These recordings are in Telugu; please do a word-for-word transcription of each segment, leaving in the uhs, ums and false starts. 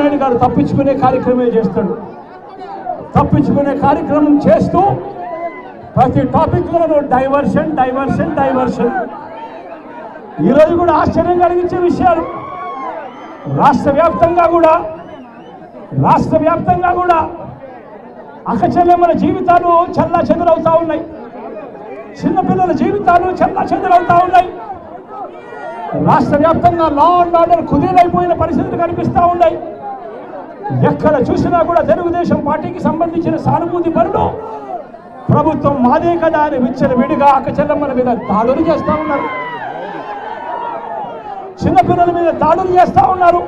నాయుడు గారు తప్పించుకునే కార్యక్రమం చేస్తాడు. తప్పించుకునే కార్యక్రమం చేస్తూ ప్రతి టాపిక్లోనూ డైవర్షన్ డైవర్షన్ డైవర్షన్. ఈరోజు కూడా ఆశ్చర్యం కలిగించే విషయాలు రాష్ట్ర వ్యాప్తంగా కూడా రాష్ట్ర వ్యాప్తంగా కూడా అక్కచెల్లెమ్మల జీవితాలు చల్లా చెదురవుతా ఉన్నాయి. చిన్నపిల్లల జీవితాలు చల్లా చెదురవుతా ఉన్నాయి. రాష్ట్ర వ్యాప్తంగా లా అండ్ ఆర్డర్ కుదేలైపోయిన పరిస్థితులు కనిపిస్తూ ఉన్నాయి. ఎక్కడ చూసినా కూడా తెలుగుదేశం పార్టీకి సంబంధించిన సానుభూతి పనులు ప్రభుత్వం మాదే కదా అని విచ్చల విడిగా అక్కచెల్లెమ్మల మీద దాడులు చేస్తూ ఉన్నారు. చిన్నపిల్లల మీద దాడులు చేస్తూ ఉన్నారు.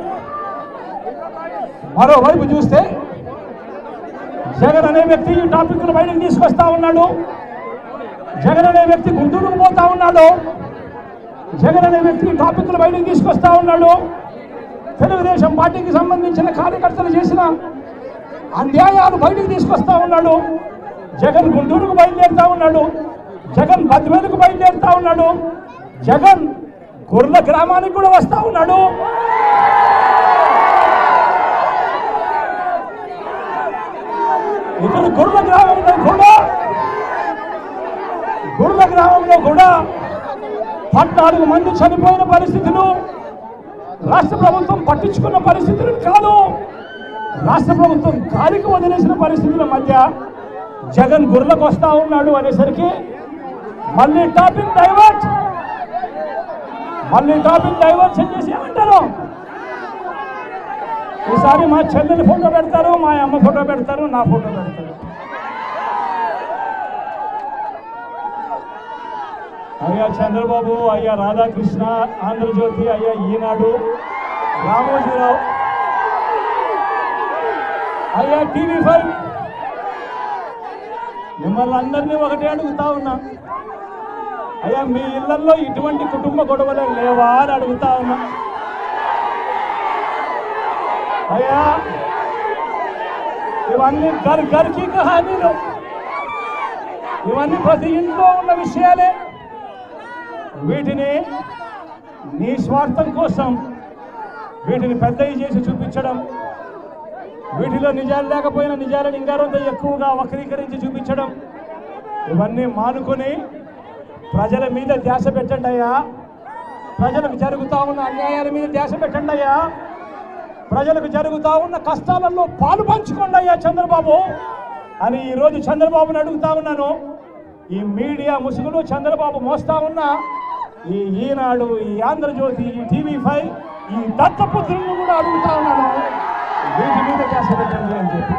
మరోవైపు చూస్తే జగన్ అనే వ్యక్తి ఈ టాపిక్ను బయటకు తీసుకొస్తా ఉన్నాడు. జగన్ అనే వ్యక్తి గుంటూరుకు పోతా ఉన్నాడు. జగన్ అనే వ్యక్తి టాపిక్లు బయటకు తీసుకొస్తా ఉన్నాడు. తెలుగుదేశం పార్టీకి సంబంధించిన కార్యకర్తలు చేసిన అన్యాయాలు బయటకు తీసుకొస్తా ఉన్నాడు. జగన్ గుంటూరుకు బయలుదేరుతా ఉన్నాడు. జగన్ బద్వేలుకు బయలుదేరుతా ఉన్నాడు. జగన్ గుర్ల గ్రామానికి కూడా వస్తా ఉన్నాడు. ఇక్కడ గుర్ల గ్రామంలో కూడా గుర్ల గ్రామంలో కూడా పద్నాలుగు మంది చనిపోయిన పరిస్థితులు రాష్ట్ర ప్రభుత్వం పట్టించుకున్న పరిస్థితులు కాదు. రాష్ట్ర ప్రభుత్వం గాలికి వదిలేసిన పరిస్థితుల మధ్య జగన్ గుర్లకు వస్తా ఉన్నాడు అనేసరికి మళ్ళీ టాపిక్ డైవర్ట్ మళ్ళీ టాపిక్ డైవర్షన్ చేసి ఏమంటారు, ఈసారి మా చెల్లెలు ఫోటో పెడతారు, మా అమ్మ ఫోటో పెడతారు, నా ఫోటో పెడతారు. అయ్యా చంద్రబాబు, అయ్యా రాధాకృష్ణ, ఆంధ్రజ్యోతి, అయ్యా ఈనాడు, రామోజీరావు, అయ్యా టీవీ ఫైవ్, మిమ్మల్ని అందరినీ ఒకటే అడుగుతా ఉన్నా, అయ్యా మీ ఇళ్లలో ఇటువంటి కుటుంబ గొడవలే లేవా అని అడుగుతా ఉన్నా. అయ్యా ఇవన్నీ గర్ గర్కి కహానీలు, ఇవన్నీ ప్రతి ఇంట్లో ఉన్న విషయాలే. వీటిని నీ స్వార్థం కోసం వీటిని పెద్దవి చేసి చూపించడం, వీటిలో నిజాలు లేకపోయినా నిజాలను ఇంకారంత ఎక్కువగా వక్రీకరించి చూపించడం, ఇవన్నీ మానుకొని ప్రజల మీద ధ్యాస పెట్టండి అయ్యా. ప్రజలకు జరుగుతూ ఉన్న అన్యాయాల మీద ధ్యాస పెట్టండి అయ్యా. ప్రజలకు జరుగుతూ ఉన్న కష్టాలలో పాలు పంచుకోండి అయ్యా చంద్రబాబు అని ఈరోజు చంద్రబాబుని అడుగుతా ఉన్నాను. ఈ మీడియా ముసుగులు చంద్రబాబు మోస్తా ఉన్న ఈ ఈనాడు, ఈ ఆంధ్రజ్యోతి, ఈ టీవీ ఫైవ్, ఈ దత్తపుత్రులను కూడా అడుగుతా ఉన్నాను, వీటి మీద ధ్యాస పెట్టండి అని చెప్పి.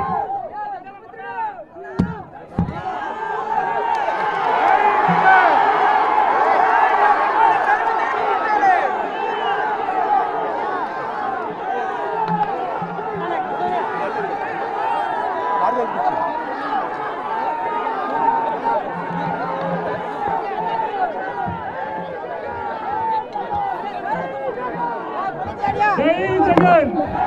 జై జగన్.